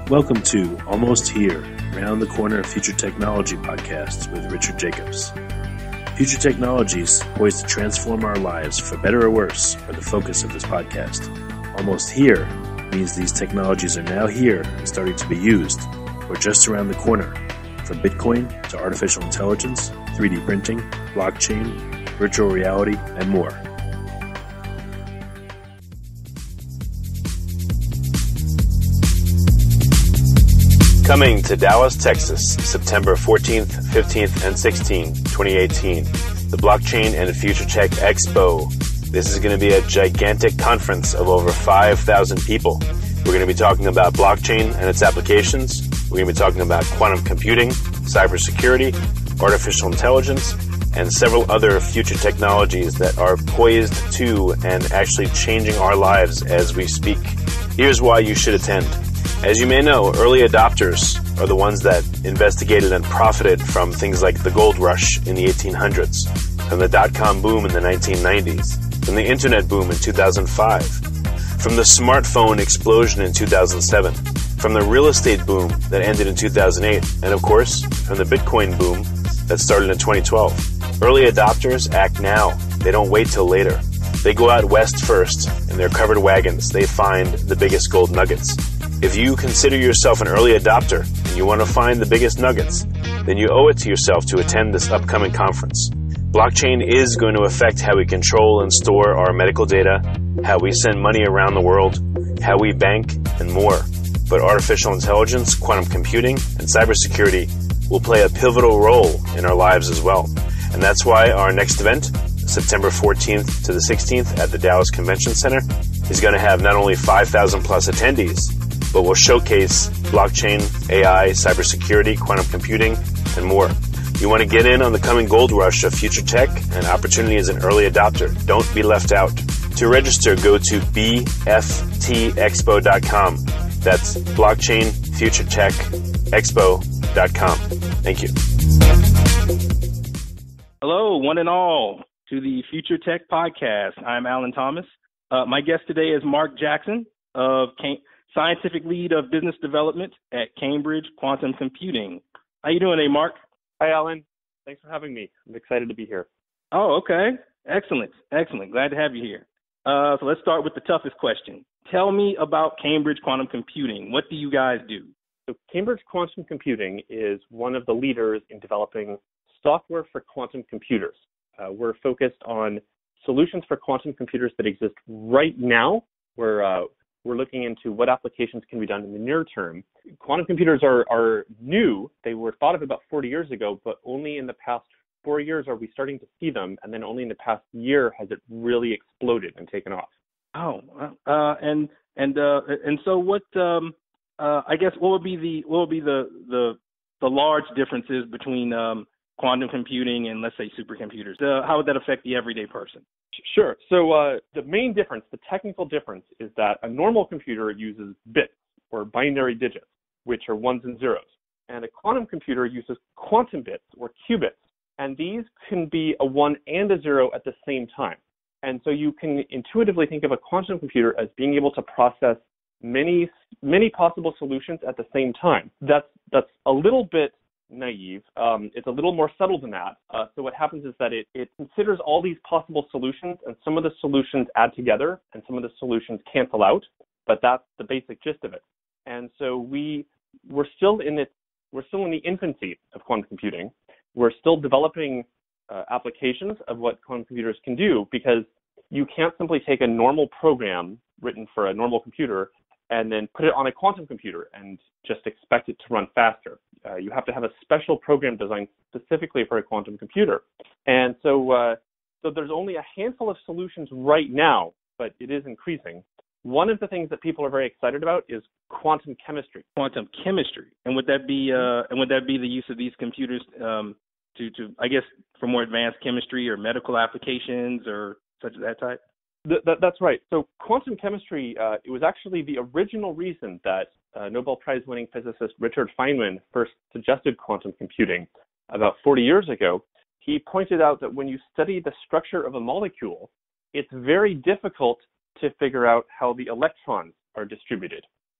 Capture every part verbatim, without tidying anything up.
Welcome to Almost Here, Round the Corner Future Technology podcasts with Richard Jacobs. Future technologies poised to transform our lives for better or worse are the focus of this podcast. Almost here means these technologies are now here and starting to be used, or just around the corner, from Bitcoin to artificial intelligence, three D printing, blockchain, virtual reality, and more. Coming to Dallas, Texas, September fourteenth, fifteenth, and sixteenth, twenty eighteen, the Blockchain and Future Tech Expo. This is going to be a gigantic conference of over five thousand people. We're going to be talking about blockchain and its applications. We're going to be talking about quantum computing, cybersecurity, artificial intelligence, and several other future technologies that are poised to and actually changing our lives as we speak. Here's why you should attend. As you may know, early adopters are the ones that investigated and profited from things like the gold rush in the eighteen hundreds, from the dot-com boom in the nineteen nineties, from the internet boom in two thousand five, from the smartphone explosion in two thousand seven, from the real estate boom that ended in two thousand eight, and of course, from the Bitcoin boom that started in twenty twelve. Early adopters act now. They don't wait till later. They go out west first. In their covered wagons, they find the biggest gold nuggets. If you consider yourself an early adopter and you want to find the biggest nuggets, then you owe it to yourself to attend this upcoming conference. Blockchain is going to affect how we control and store our medical data, how we send money around the world, how we bank, and more. But artificial intelligence, quantum computing, and cybersecurity will play a pivotal role in our lives as well. And that's why our next event, September fourteenth to the sixteenth at the Dallas Convention Center, is going to have not only five thousand plus attendees, but will showcase blockchain, A I, cybersecurity, quantum computing, and more. You want to get in on the coming gold rush of future tech and opportunity as an early adopter. Don't be left out. To register, go to b f t expo dot com. That's blockchain future tech expo dot com. Thank you. Hello, one and all, to the Future Tech Podcast. I'm Alan Thomas. Uh, my guest today is Mark Jackson of Cam- Scientific Lead of Business Development at Cambridge Quantum Computing. How you doing today, Mark? Hi, Alan. Thanks for having me. I'm excited to be here. Oh, okay. Excellent. Excellent. Glad to have you here. Uh, so let's start with the toughest question. Tell me about Cambridge Quantum Computing. What do you guys do? So Cambridge Quantum Computing is one of the leaders in developing software for quantum computers. Uh, we're focused on solutions for quantum computers that exist right now. We're uh, We're looking into what applications can be done in the near term. Quantum computers are, are new. They were thought of about forty years ago, but only in the past four years are we starting to see them. And then only in the past year has it really exploded and taken off. Oh, uh, and and uh, and so what? Um, uh, I guess what would be the what would be the the, the large differences between um, quantum computing and, let's say, supercomputers? Uh, how would that affect the everyday person? Sure. So uh, the main difference, the technical difference, is that a normal computer uses bits or binary digits, which are ones and zeros. And a quantum computer uses quantum bits or qubits. And these can be a one and a zero at the same time. And so you can intuitively think of a quantum computer as being able to process many, many possible solutions at the same time. That's, that's a little bit naive. Um, it's a little more subtle than that. Uh, so what happens is that it, it considers all these possible solutions, and some of the solutions add together and some of the solutions cancel out, but that's the basic gist of it. And so we, we're still in it, we're still in the infancy of quantum computing. We're still developing uh, applications of what quantum computers can do, because you can't simply take a normal program written for a normal computer and then put it on a quantum computer and just expect it to run faster. Uh, you have to have a special program designed specifically for a quantum computer. And so, uh, so there's only a handful of solutions right now, but it is increasing. One of the things that people are very excited about is quantum chemistry. Quantum chemistry, and would that be uh, and would that be the use of these computers um, to, to, I guess, for more advanced chemistry or medical applications or such as that type? Th- that, that's right. So quantum chemistry, uh, it was actually the original reason that uh, Nobel Prize-winning physicist Richard Feynman first suggested quantum computing about forty years ago. He pointed out that when you study the structure of a molecule, it's very difficult to figure out how the electrons are distributed.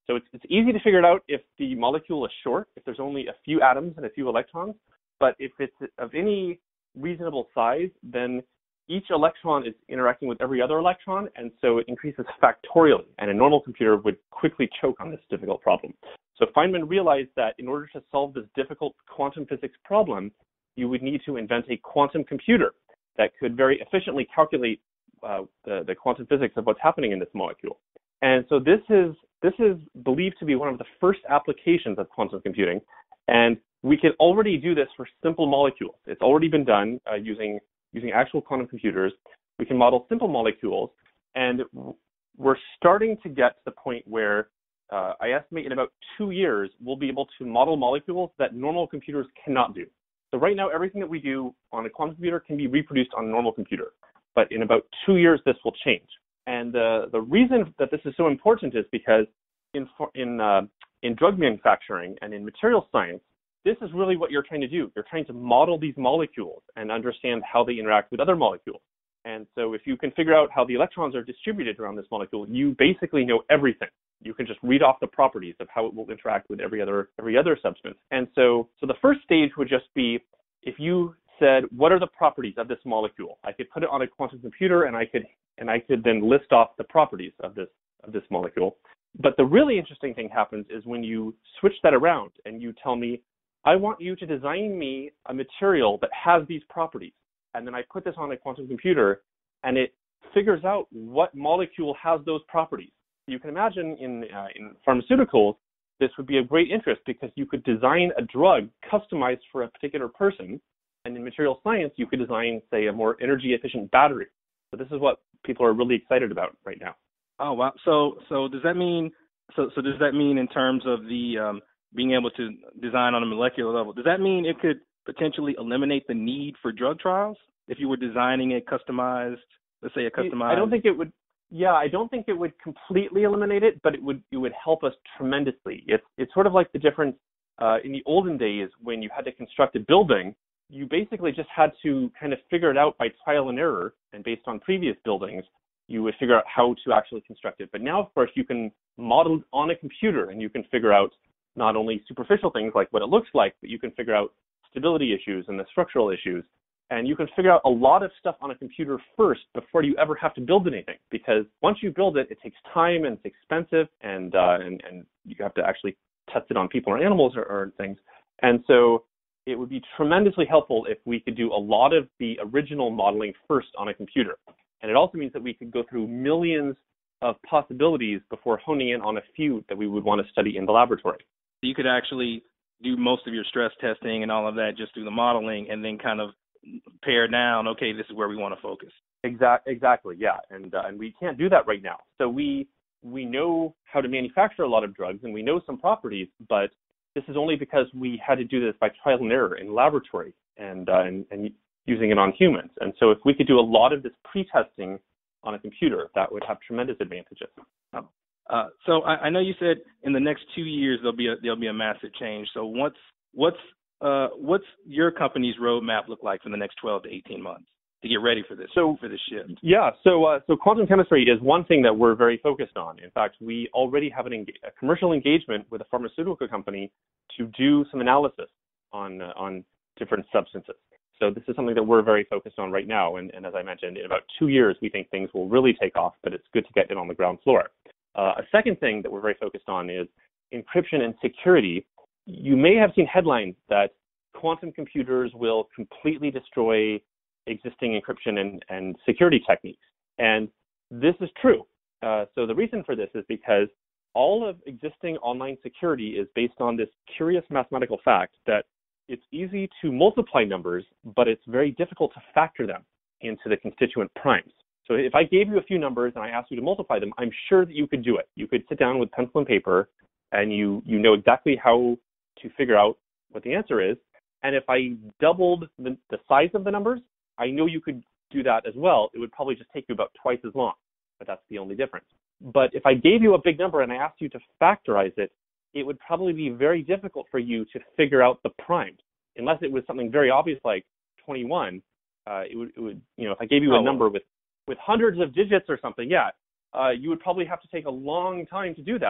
So it's, it's easy to figure it out if the molecule is short, if there's only a few atoms and a few electrons. But if it's of any reasonable size, then each electron is interacting with every other electron, and so it increases factorially, and a normal computer would quickly choke on this difficult problem. So Feynman realized that in order to solve this difficult quantum physics problem, you would need to invent a quantum computer that could very efficiently calculate uh, the, the quantum physics of what's happening in this molecule. And so this is, this is believed to be one of the first applications of quantum computing, and we can already do this for simple molecules. It's already been done uh, using, using actual quantum computers. We can model simple molecules, and we're starting to get to the point where uh, I estimate in about two years, we'll be able to model molecules that normal computers cannot do. So right now, everything that we do on a quantum computer can be reproduced on a normal computer. But in about two years, this will change. And uh, the reason that this is so important is because in, in, uh, in drug manufacturing and in material science, this is really what you're trying to do. You're trying to model these molecules and understand how they interact with other molecules. And so if you can figure out how the electrons are distributed around this molecule, you basically know everything. You can just read off the properties of how it will interact with every other every other substance. And so, so the first stage would just be if you said, what are the properties of this molecule? I could put it on a quantum computer and I could and I could then list off the properties of this of this molecule. But the really interesting thing happens is when you switch that around and you tell me, I want you to design me a material that has these properties. And then I put this on a quantum computer and it figures out what molecule has those properties. You can imagine in, uh, in pharmaceuticals, this would be of great interest because you could design a drug customized for a particular person. And in material science, you could design, say, a more energy efficient battery. So this is what people are really excited about right now. Oh, wow. So, so does that mean, so, so does that mean in terms of the, um, being able to design on a molecular level, does that mean it could potentially eliminate the need for drug trials if you were designing a customized, let's say a customized? I don't think it would. Yeah, I don't think it would completely eliminate it, but it would it would help us tremendously. It's it's sort of like the difference uh, in the olden days when you had to construct a building. You basically just had to kind of figure it out by trial and error, and based on previous buildings, you would figure out how to actually construct it. But now, of course, you can model on a computer, and you can figure out not only superficial things like what it looks like, but you can figure out stability issues and the structural issues. And you can figure out a lot of stuff on a computer first before you ever have to build anything. Because once you build it, it takes time and it's expensive, and uh, and, and you have to actually test it on people or animals or, or things. And so it would be tremendously helpful if we could do a lot of the original modeling first on a computer. And it also means that we could go through millions of possibilities before honing in on a few that we would want to study in the laboratory. You could actually do most of your stress testing and all of that just through the modeling and then kind of pare down, okay, this is where we want to focus. Exact, exactly, yeah. And uh, and we can't do that right now. So we we know how to manufacture a lot of drugs and we know some properties, but this is only because we had to do this by trial and error in laboratory and, uh, and, and using it on humans. And so if we could do a lot of this pre-testing on a computer, that would have tremendous advantages. Oh. Uh, so I, I know you said in the next two years there'll be a, there'll be a massive change. So what's what's uh, what's your company's roadmap look like for the next twelve to eighteen months to get ready for this so, for this shift? Yeah, so uh, so quantum chemistry is one thing that we're very focused on. In fact, we already have an enga- a commercial engagement with a pharmaceutical company to do some analysis on uh, on different substances. So this is something that we're very focused on right now. And, and as I mentioned, in about two years, we think things will really take off, but it's good to get it on the ground floor. Uh, a second thing that we're very focused on is encryption and security. You may have seen headlines that quantum computers will completely destroy existing encryption and, and security techniques. And this is true. Uh, so the reason for this is because all of existing online security is based on this curious mathematical fact that it's easy to multiply numbers, but it's very difficult to factor them into the constituent primes. So if I gave you a few numbers and I asked you to multiply them, I'm sure that you could do it. You could sit down with pencil and paper and you you know exactly how to figure out what the answer is. And if I doubled the, the size of the numbers, I know you could do that as well. It would probably just take you about twice as long, but that's the only difference. But if I gave you a big number and I asked you to factorize it, it would probably be very difficult for you to figure out the primes. Unless it was something very obvious like twenty-one, uh, it would, it would, you know, if I gave you a oh. number with, with hundreds of digits or something, yeah, uh, you would probably have to take a long time to do that.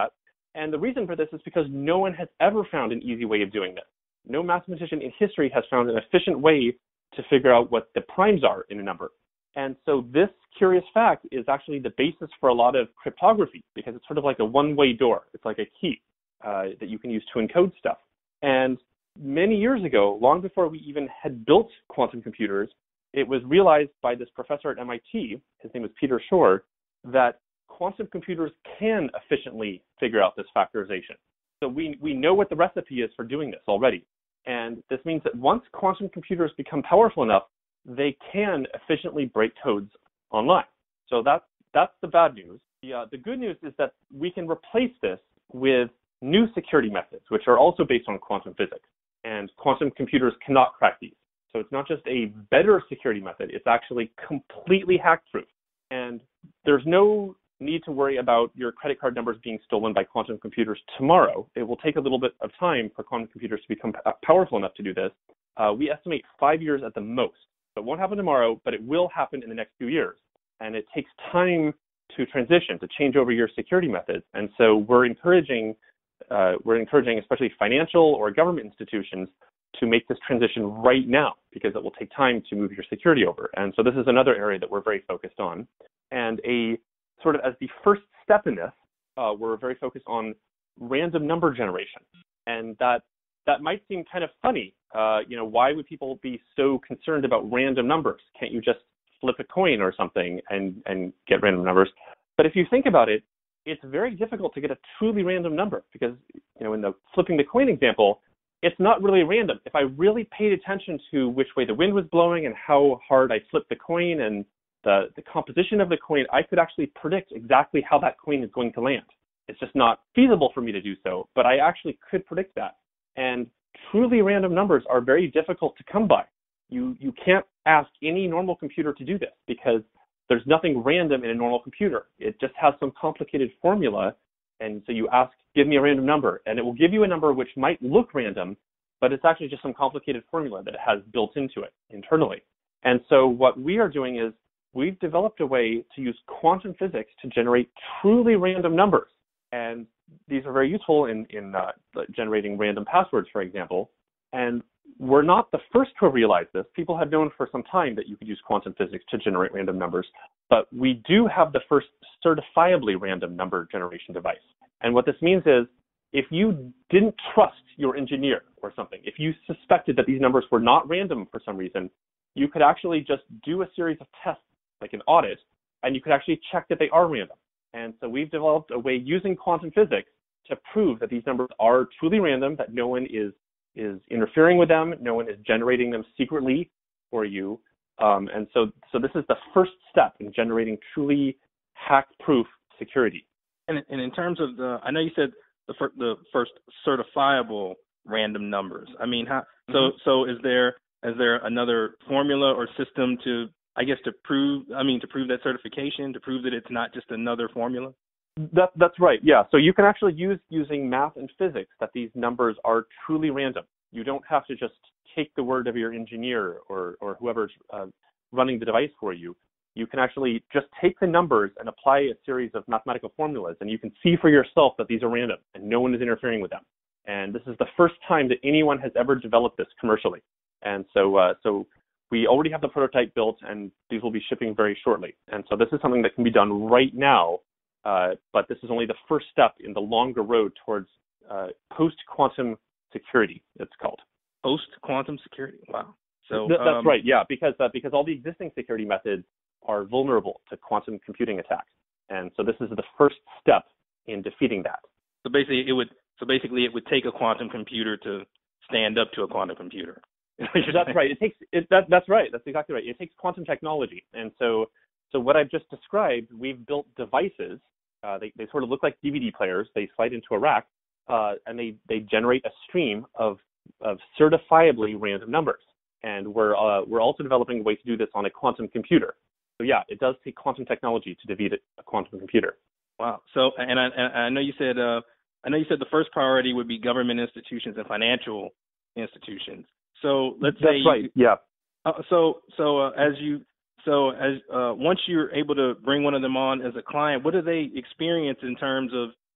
And the reason for this is because no one has ever found an easy way of doing this. No mathematician in history has found an efficient way to figure out what the primes are in a number. And so this curious fact is actually the basis for a lot of cryptography, because it's sort of like a one-way door. It's like a key uh, that you can use to encode stuff. And many years ago, long before we even had built quantum computers, it was realized by this professor at M I T, his name was Peter Shor, that quantum computers can efficiently figure out this factorization. So we, we know what the recipe is for doing this already. And this means that once quantum computers become powerful enough, they can efficiently break codes online. So that's, that's the bad news. The, uh, the good news is that we can replace this with new security methods, which are also based on quantum physics. And quantum computers cannot crack these. So it's not just a better security method, it's actually completely hack-proof. And there's no need to worry about your credit card numbers being stolen by quantum computers tomorrow. It will take a little bit of time for quantum computers to become powerful enough to do this. Uh, we estimate five years at the most. So it won't happen tomorrow, but it will happen in the next few years. And it takes time to transition, to change over your security methods. And so we're encouraging, uh, we're encouraging especially financial or government institutions to make this transition right now, because it will take time to move your security over. And so this is another area that we're very focused on. And a sort of as the first step in this, uh, we're very focused on random number generation. And that that might seem kind of funny. Uh, you know, why would people be so concerned about random numbers? Can't you just flip a coin or something and, and get random numbers? But if you think about it, it's very difficult to get a truly random number, because, you know, in the flipping the coin example, it's not really random. If I really paid attention to which way the wind was blowing and how hard I flipped the coin and the, the composition of the coin, I could actually predict exactly how that coin is going to land. It's just not feasible for me to do so, but I actually could predict that. And truly random numbers are very difficult to come by. You, you can't ask any normal computer to do this, because there's nothing random in a normal computer. It just has some complicated formula. And so you ask, give me a random number, and it will give you a number which might look random, but it's actually just some complicated formula that it has built into it internally. And so what we are doing is we've developed a way to use quantum physics to generate truly random numbers. And these are very useful in, in uh, generating random passwords, for example. And we're not the first to have realized this. People have known for some time that you could use quantum physics to generate random numbers, but we do have the first certifiably random number generation device. And what this means is, if you didn't trust your engineer or something, if you suspected that these numbers were not random for some reason, you could actually just do a series of tests, like an audit, and you could actually check that they are random. And so we've developed a way using quantum physics to prove that these numbers are truly random, that no one is is interfering with them, no one is generating them secretly for you. Um, and so, so this is the first step in generating truly hack-proof security. And, and in terms of the, I know you said the, fir- the first certifiable random numbers. I mean, how, so mm-hmm. so is there is there another formula or system to, I guess, to prove, I mean, to prove that certification, to prove that it's not just another formula? That, that's right, yeah. So you can actually use using math and physics that these numbers are truly random. You don't have to just take the word of your engineer or, or whoever's uh, running the device for you. You can actually just take the numbers and apply a series of mathematical formulas, and you can see for yourself that these are random and no one is interfering with them. And this is the first time that anyone has ever developed this commercially. And so, uh, so we already have the prototype built, and these will be shipping very shortly. And so this is something that can be done right now. Uh, but this is only the first step in the longer road towards uh, post-quantum security, it's called. Post-quantum security, wow. So Th- that's um, right, yeah, because uh, because all the existing security methods are vulnerable to quantum computing attacks. And so this is the first step in defeating that. So basically it would so basically it would take a quantum computer to stand up to a quantum computer. That's right. It takes it, that, that's right. That's exactly right. It takes quantum technology. And so so what I've just described, we've built devices. Uh, they, they sort of look like D V D players. They slide into a rack, uh, and they, they generate a stream of, of certifiably random numbers. And we're uh, we're also developing a way to do this on a quantum computer. So yeah, it does take quantum technology to defeat a quantum computer. Wow. So and I, and I know you said uh, I know you said the first priority would be government institutions and financial institutions. So let's That's say right. You, yeah. Uh, so so uh, as you So as uh, once you're able to bring one of them on as a client, what do they experience in terms of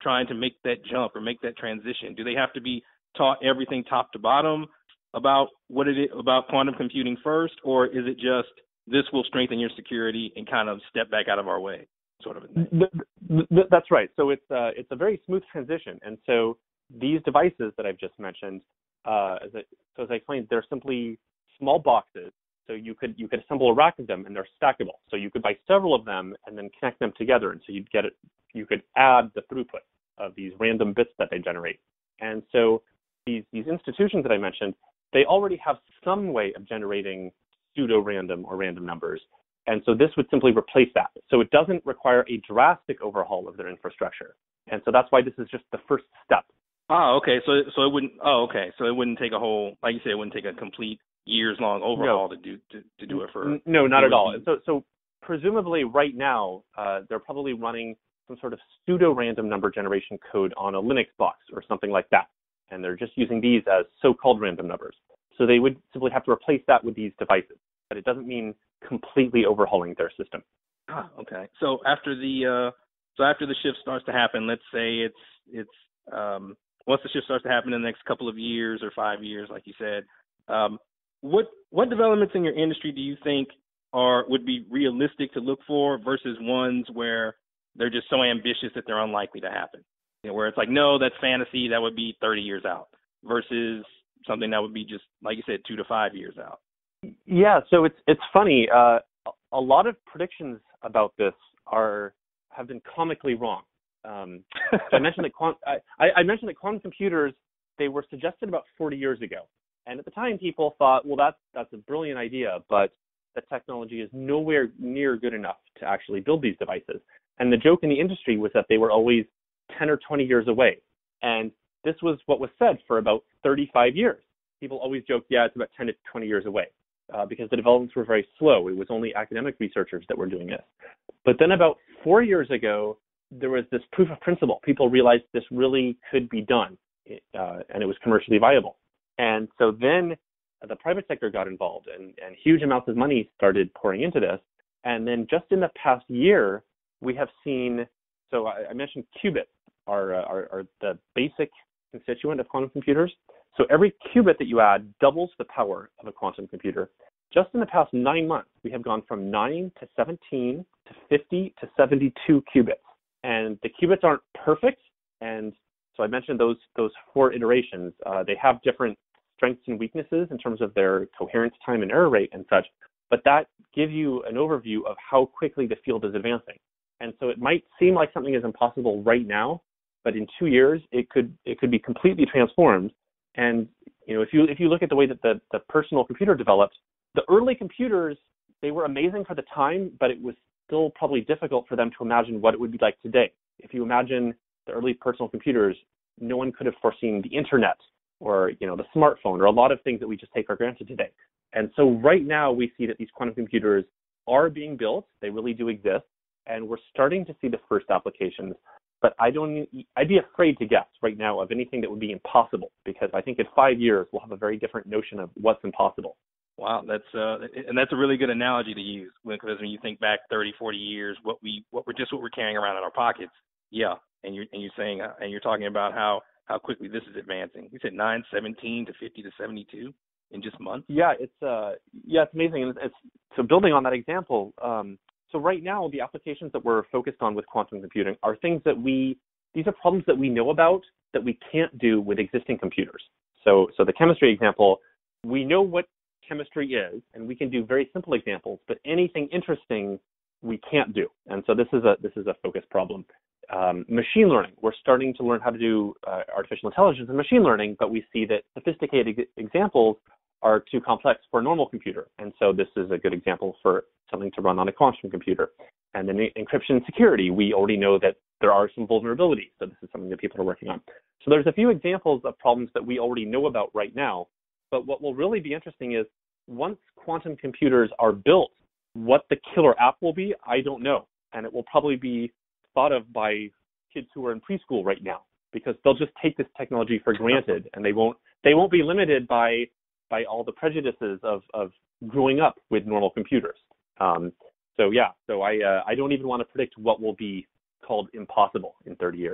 trying to make that jump or make that transition? Do they have to be taught everything top to bottom about what it is about quantum computing first, or is it just this will strengthen your security and kind of step back out of our way, sort of a thing? That's right. So it's uh, it's a very smooth transition, and so these devices that I've just mentioned, uh, as I, so as I explained, they're simply small boxes. So you could you could assemble a rack of them, and they're stackable. So you could buy several of them and then connect them together, and so you'd get it. You could add the throughput of these random bits that they generate. And so these these institutions that I mentioned, they already have some way of generating pseudo-random or random numbers. And so this would simply replace that. So it doesn't require a drastic overhaul of their infrastructure. And so that's why this is just the first step. Oh, okay. So so it wouldn't. Oh, okay. So it wouldn't take a whole, like you said, it wouldn't take a complete years long overhaul no. to do to, to do it for. No, not at all. So so presumably right now uh, they're probably running some sort of pseudo-random number generation code on a Linux box or something like that, and they're just using these as so-called random numbers. So they would simply have to replace that with these devices, but it doesn't mean completely overhauling their system. Ah, okay. So after the uh, so after the shift starts to happen, let's say it's it's um, once the shift starts to happen in the next couple of years or five years, like you said, um, what what developments in your industry do you think are would be realistic to look for versus ones where they're just so ambitious that they're unlikely to happen? You know, where it's like, no, that's fantasy, that would be thirty years out, versus something that would be just, like you said, two to five years out. Yeah, so it's it's funny. Uh, a lot of predictions about this are have been comically wrong. Um, so I mentioned that quant- I, I mentioned that quantum computers, they were suggested about forty years ago, and at the time people thought, well, that's that's a brilliant idea, but the technology is nowhere near good enough to actually build these devices. And the joke in the industry was that they were always ten or twenty years away, and this was what was said for about thirty-five years. People always joked, yeah, it's about ten to twenty years away. Uh, because the developments were very slow. It was only academic researchers that were doing this. But then about four years ago, there was this proof of principle. People realized this really could be done, uh, and it was commercially viable. And so then the private sector got involved, and, and huge amounts of money started pouring into this. And then just in the past year, we have seen, so I, I mentioned qubits are, uh, are, are the basic constituent of quantum computers. So every qubit that you add doubles the power of a quantum computer. Just in the past nine months, we have gone from nine to seventeen to fifty to seventy-two qubits. And the qubits aren't perfect. And so I mentioned those those four iterations. Uh, they have different strengths and weaknesses in terms of their coherence time and error rate and such. But that gives you an overview of how quickly the field is advancing. And so it might seem like something is impossible right now, but in two years, it could it could be completely transformed. And you know, if you if you look at the way that the, the personal computer developed, the early computers, they were amazing for the time, but it was still probably difficult for them to imagine what it would be like today. If you imagine the early personal computers, no one could have foreseen the internet or you know the smartphone or a lot of things that we just take for granted today. And so right now we see that these quantum computers are being built. They really do exist, and we're starting to see the first applications. But I don't, I'd be afraid to guess right now of anything that would be impossible, because I think in five years we'll have a very different notion of what's impossible. Wow, that's uh, and that's a really good analogy to use, because when you think back thirty, forty years, what we what we're just what we're carrying around in our pockets, yeah. And you're and you're saying uh, and you're talking about how how quickly this is advancing. You said nine, seventeen to fifty to seventy-two in just months. Yeah, it's uh, yeah, it's amazing. And it's, so building on that example. Um, So right now, the applications that we're focused on with quantum computing are things that we, these are problems that we know about that we can't do with existing computers. So, so the chemistry example, we know what chemistry is, and we can do very simple examples, but anything interesting we can't do. And so this is a, this is a focus problem. Um, machine learning, we're starting to learn how to do uh, artificial intelligence and machine learning, but we see that sophisticated examples are too complex for a normal computer. And so this is a good example for something to run on a quantum computer. And then encryption and security, we already know that there are some vulnerabilities. So this is something that people are working on. So there's a few examples of problems that we already know about right now. But what will really be interesting is once quantum computers are built, what the killer app will be, I don't know. And it will probably be thought of by kids who are in preschool right now, because they'll just take this technology for granted, and they won't they won't be limited by by all the prejudices of, of growing up with normal computers. Um, so yeah, so I uh, I don't even want to predict what will be called impossible in thirty years.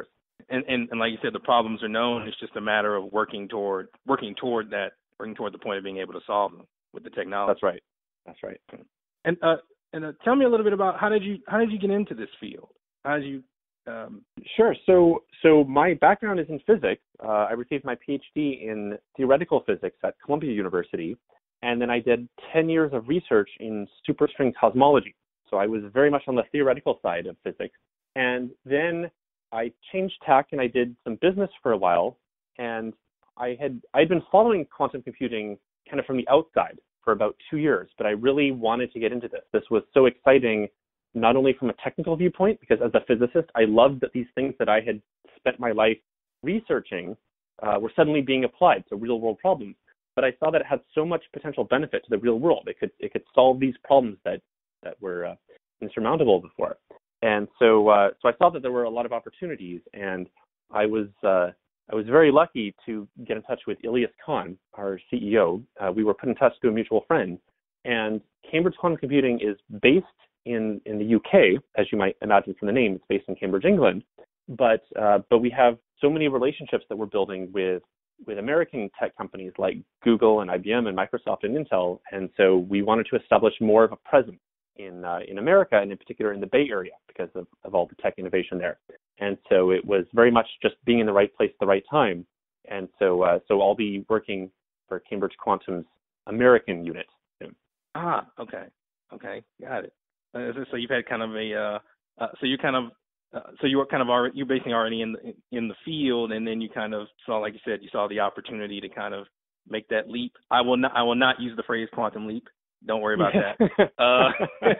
and, and, and like you said, the problems are known. It's just a matter of working toward working toward that, working toward the point of being able to solve them with the technology. That's right. That's right. And uh, and uh, tell me a little bit about how did you how did you get into this field? How did you? Um... Sure. So so my background is in physics. Uh, I received my P H D in theoretical physics at Columbia University, and then I did ten years of research in superstring cosmology. So I was very much on the theoretical side of physics. And then I changed tack and I did some business for a while. And I had I'd been following quantum computing kind of from the outside for about two years, but I really wanted to get into this. This was so exciting, not only from a technical viewpoint, because as a physicist, I loved that these things that I had spent my life researching uh, were suddenly being applied to real world problems. But I saw that it had so much potential benefit to the real world. It could it could solve these problems that that were uh, insurmountable before. And so uh, so I saw that there were a lot of opportunities, and I was uh, I was very lucky to get in touch with Elias Khan, our C E O. Uh, we were put in touch through a mutual friend, and Cambridge Quantum Computing is based in, in the U K, as you might imagine from the name. It's based in Cambridge, England, but uh, but we have so many relationships that we're building with with American tech companies like Google and I B M and Microsoft and Intel, and so we wanted to establish more of a presence in uh, in America, and in particular in the Bay Area, because of, of all the tech innovation there. And so it was very much just being in the right place at the right time. And so uh, so I'll be working for Cambridge Quantum's American unit soon. Ah, okay, okay, got it. Uh, so you've had kind of a uh, uh, so you kind of uh, so you were kind of already you're basically already in the, in the field, and then you kind of saw, like you said, you saw the opportunity to kind of make that leap. I will not I will not use the phrase quantum leap. Don't worry about that. uh,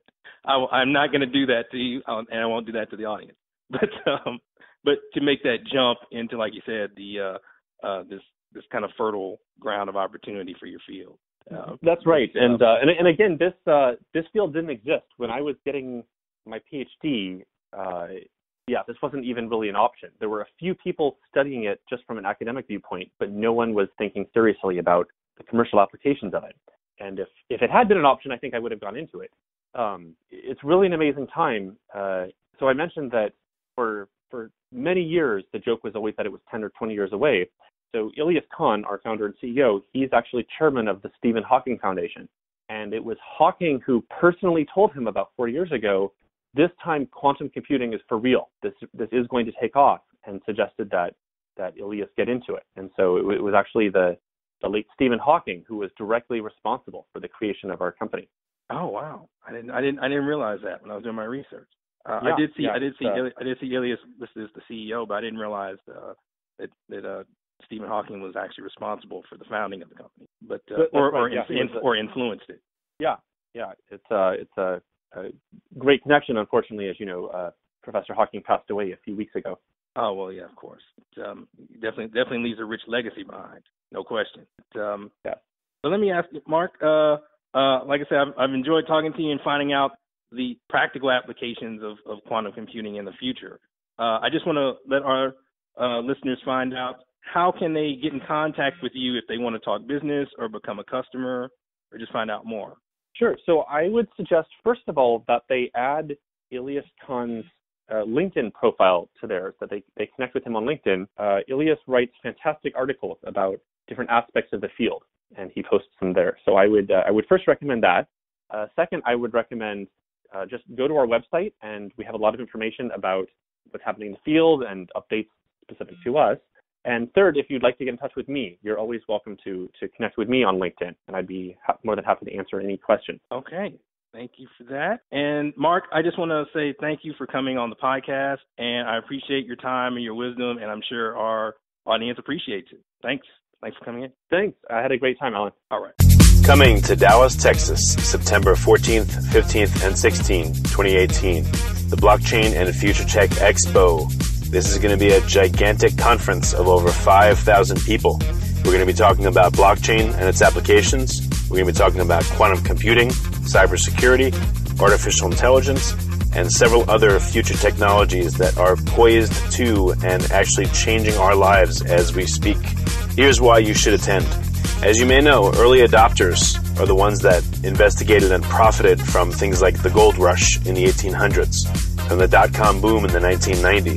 I, I'm not going to do that to you, and I won't do that to the audience. But um, but to make that jump into, like you said, the uh, uh, this this kind of fertile ground of opportunity for your field. Uh, That's right. But, and, uh, and and again, this uh, this field didn't exist when I was getting my P H D. Uh, yeah, this wasn't even really an option. There were a few people studying it just from an academic viewpoint, but no one was thinking seriously about the commercial applications of it. And if, if it had been an option, I think I would have gone into it. Um, it's really an amazing time. Uh, so I mentioned that for for many years, the joke was always that it was ten or twenty years away. So Elias Khan, our founder and C E O, he's actually chairman of the Stephen Hawking Foundation. And it was Hawking who personally told him about four years ago, this time quantum computing is for real. This this is going to take off, and suggested that that Elias get into it. And so it, it was actually the the late Stephen Hawking who was directly responsible for the creation of our company. Oh wow, I didn't I didn't I didn't realize that when I was doing my research. Uh, yeah, I did see yeah, I did see uh, I did see Elias listed as the C E O, but I didn't realize uh, that that uh, Stephen Hawking was actually responsible for the founding of the company, but uh, or or, right, in, yeah, in, or influenced it. Yeah, yeah, it's uh it's a, a great connection. Unfortunately, as you know, uh, Professor Hawking passed away a few weeks ago. Oh well, yeah, of course. It, um, definitely definitely leaves a rich legacy behind, no question. But, um, yeah. But let me ask you, Mark. Uh, uh, like I said, I've, I've enjoyed talking to you and finding out the practical applications of, of quantum computing in the future. Uh, I just want to let our uh, listeners find out, how can they get in contact with you if they want to talk business or become a customer or just find out more? Sure. So I would suggest, first of all, that they add Elias Khan's uh, LinkedIn profile to theirs, that they, they connect with him on LinkedIn. Uh, Elias writes fantastic articles about different aspects of the field, and he posts them there. So I would uh, I would first recommend that. Uh, second, I would recommend uh, just go to our website, and we have a lot of information about what's happening in the field and updates specific to us. And third, if you'd like to get in touch with me, you're always welcome to to connect with me on LinkedIn, and I'd be ha- more than happy to answer any questions. Okay. Thank you for that. And Mark, I just want to say thank you for coming on the podcast, and I appreciate your time and your wisdom, and I'm sure our audience appreciates it. Thanks. Thanks for coming in. Thanks. I had a great time, Alan. All right. Coming to Dallas, Texas, September fourteenth, fifteenth, and sixteenth, twenty eighteen, the Blockchain and Future Tech Expo. This is going to be a gigantic conference of over five thousand people. We're going to be talking about blockchain and its applications. We're going to be talking about quantum computing, cybersecurity, artificial intelligence, and several other future technologies that are poised to and actually changing our lives as we speak. Here's why you should attend. As you may know, early adopters are the ones that investigated and profited from things like the gold rush in the eighteen hundreds and the dot-com boom in the nineteen nineties.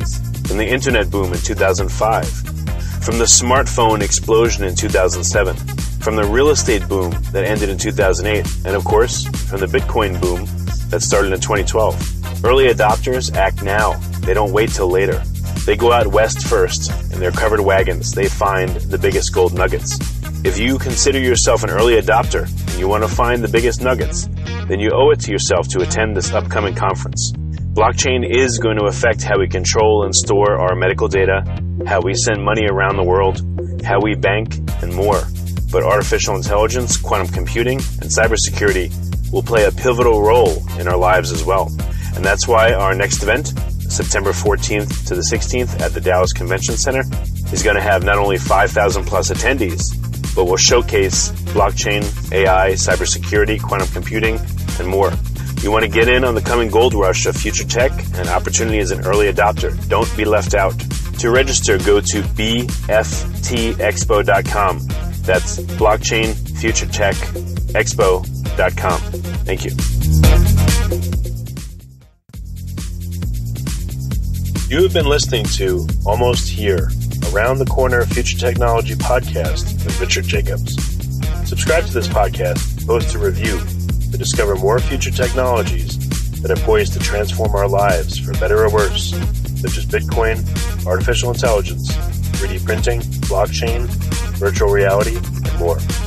from the internet boom in two thousand five, from the smartphone explosion in two thousand seven, from the real estate boom that ended in two thousand eight, and of course, from the Bitcoin boom that started in twenty twelve. Early adopters act now. They don't wait till later. They go out west first. In their covered wagons, they find the biggest gold nuggets. If you consider yourself an early adopter and you want to find the biggest nuggets, then you owe it to yourself to attend this upcoming conference. Blockchain is going to affect how we control and store our medical data, how we send money around the world, how we bank, and more. But artificial intelligence, quantum computing, and cybersecurity will play a pivotal role in our lives as well. And that's why our next event, September fourteenth to the sixteenth at the Dallas Convention Center, is going to have not only five thousand plus attendees, but will showcase blockchain, A I, cybersecurity, quantum computing, and more. You want to get in on the coming gold rush of future tech and opportunity as an early adopter. Don't be left out. To register, go to b f t expo dot com. That's blockchain future tech expo dot com. Thank you. You have been listening to Almost Here, Around the Corner Future Technology podcast with Richard Jacobs. Subscribe to this podcast, post a review to discover more future technologies that are poised to transform our lives for better or worse, such as Bitcoin, artificial intelligence, three D printing, blockchain, virtual reality, and more.